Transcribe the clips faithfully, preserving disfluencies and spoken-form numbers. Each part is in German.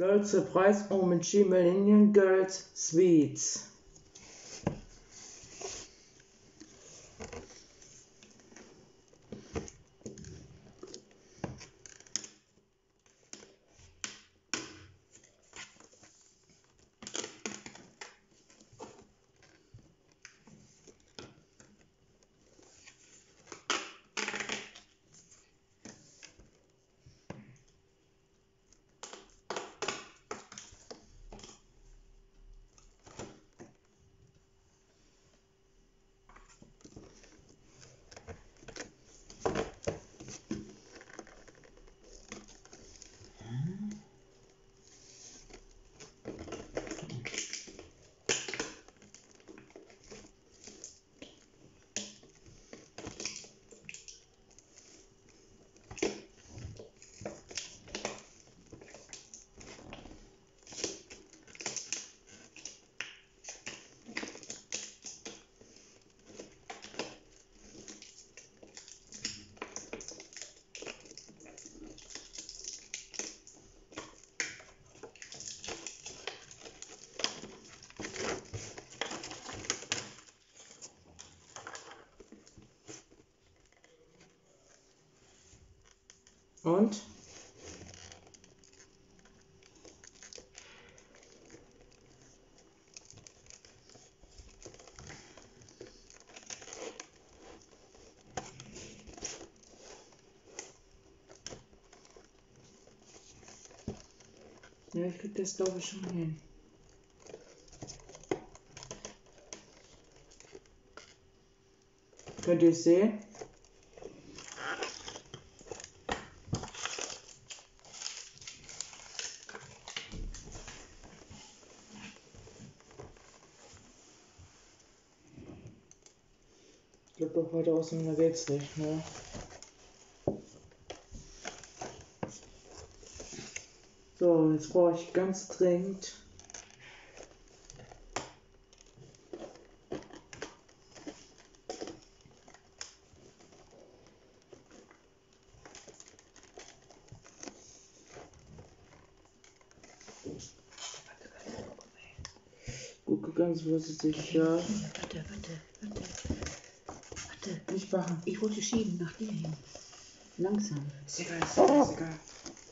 Leute, Preis mit Millennium Girls Sweets. Und? Ja, ich krieg das glaube ich schon hin. Könnt ihr sehen? Ich glaube doch heute aus dem Wechsel, ne? So, jetzt brauche ich ganz dringend gucke ganz vorsichtig, ja. Warte, warte, warte. Warte. Nicht machen. Ich wollte schieben nach dir hin. Langsam. Ist egal, ist egal, ist egal.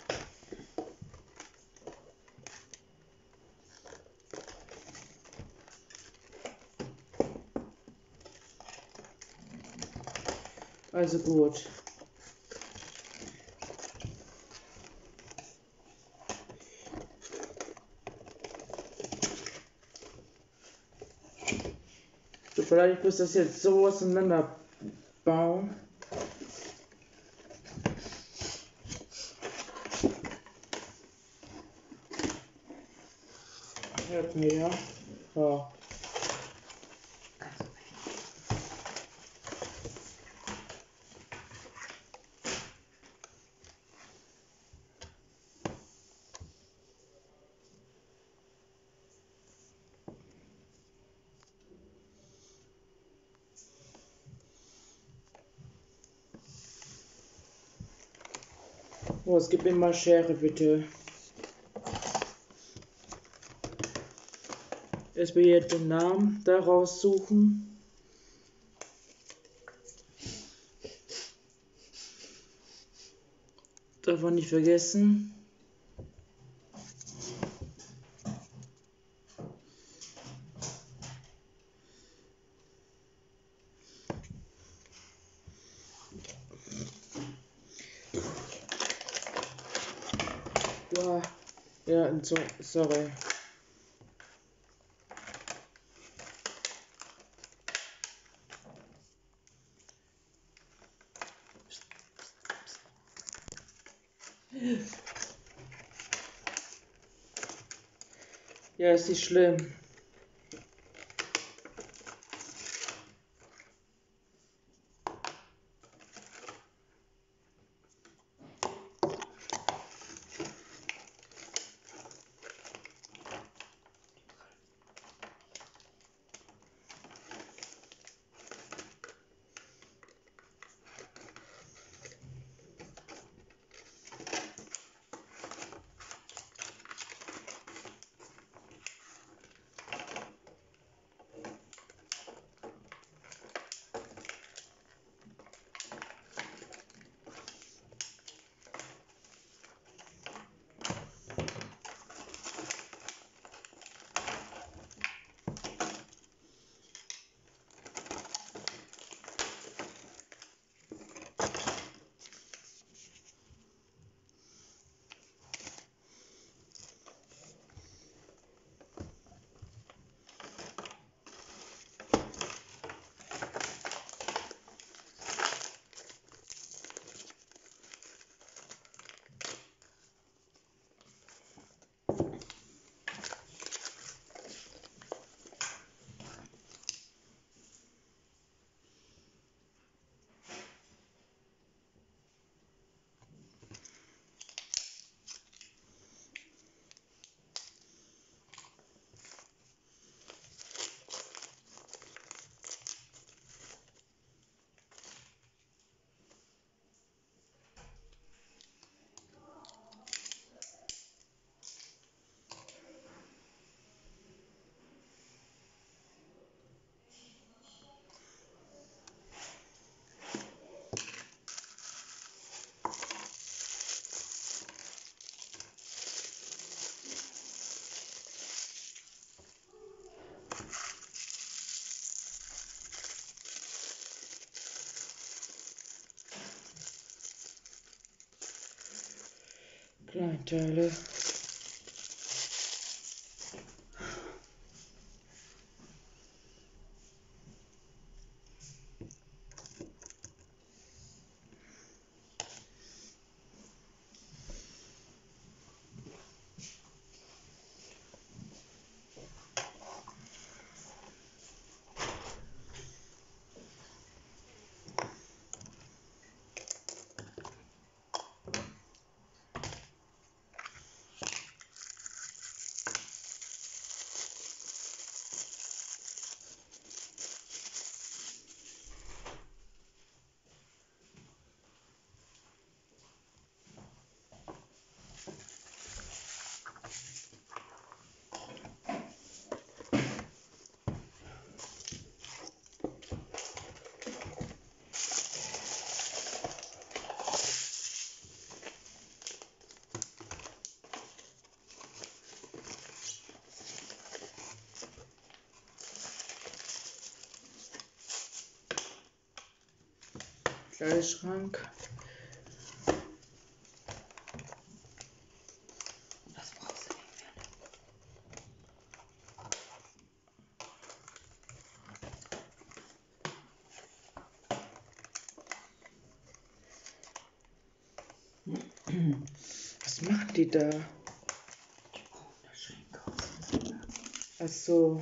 Also gut. So, vielleicht muss das jetzt so auseinander bauen. Hört mir, ja? Ja. Oh, es gibt immer Schere, bitte. Erstmal hier den Namen da raussuchen. Darf man nicht vergessen. Ja, ja, so, sorry. Ja, ist nicht schlimm. Kleinteile. Kleiderschrank. Das brauchst du nicht mehr. Was machen die da? Die brauchen das Schränke aus. Ach so.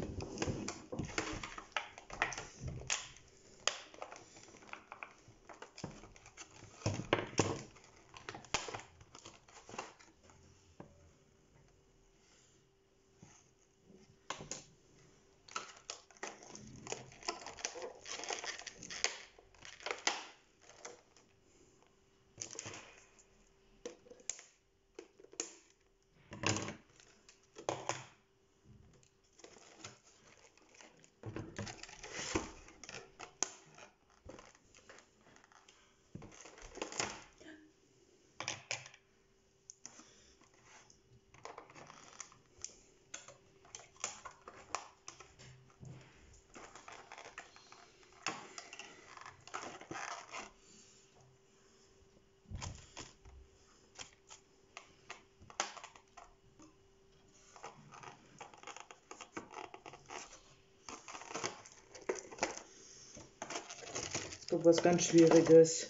Doch was ganz Schwieriges.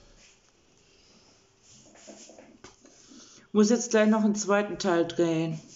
Muss jetzt gleich noch einen zweiten Teil drehen.